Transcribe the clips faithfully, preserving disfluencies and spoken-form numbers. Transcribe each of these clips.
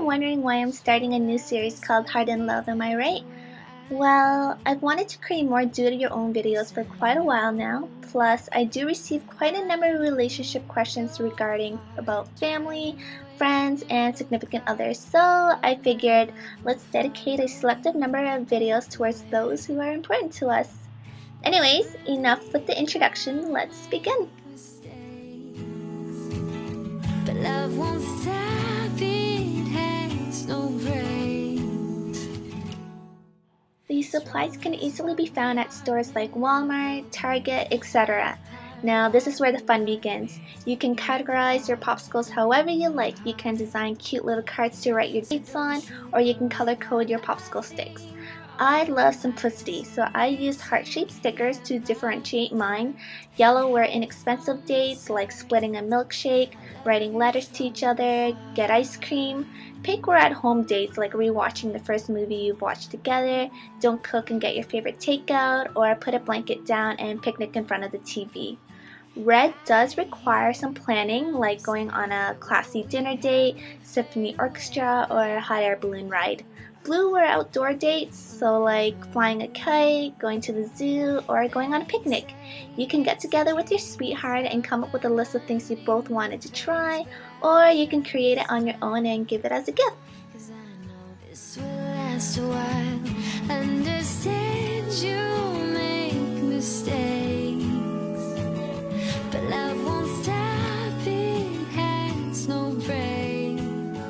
been wondering why I'm starting a new series called Heart and Love, am I right? Well, I've wanted to create more do-it-your-own videos for quite a while now, plus I do receive quite a number of relationship questions regarding about family, friends, and significant others, so I figured let's dedicate a selective number of videos towards those who are important to us. Anyways, enough with the introduction, let's begin! But love won't stop, it has no brakes. These supplies can easily be found at stores like Walmart, Target, et cetera. Now this is where the fun begins. You can categorize your popsicles however you like. You can design cute little cards to write your dates on, or you can color code your popsicle sticks. I love simplicity, so I used heart-shaped stickers to differentiate mine. Yellow were inexpensive dates like splitting a milkshake, writing letters to each other, get ice cream. Pink were at-home dates like rewatching the first movie you've watched together, don't cook and get your favorite takeout, or put a blanket down and picnic in front of the T V. Red does require some planning, like going on a classy dinner date, symphony orchestra, or a hot air balloon ride. Blue were outdoor dates, so like flying a kite, going to the zoo, or going on a picnic. You can get together with your sweetheart and come up with a list of things you both wanted to try, or you can create it on your own and give it as a gift. Understand you make mistakes, but love won't stop, it has no brakes.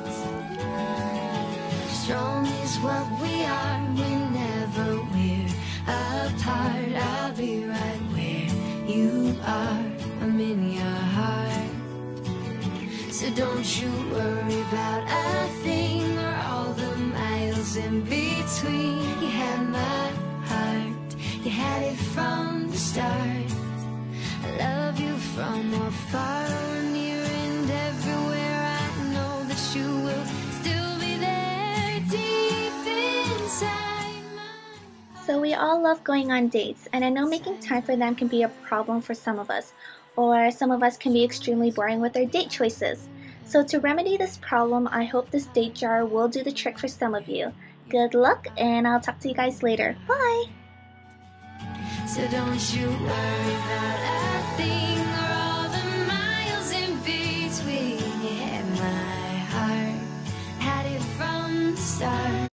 Strong is what we are whenever we're apart. I'll be right where you are, I'm in your heart. So don't you worry about a thing or all the miles in between. You had my heart, you had it from the start. I love you from afar, near and everywhere. I know that you will still be there deep inside my... So we all love going on dates, and I know making time for them can be a problem for some of us, or some of us can be extremely boring with our date choices. So to remedy this problem, I hope this date jar will do the trick for some of you. Good luck, and I'll talk to you guys later. Bye! So don't you worry about a thing or all the miles in between. You had my heart, had it from the start.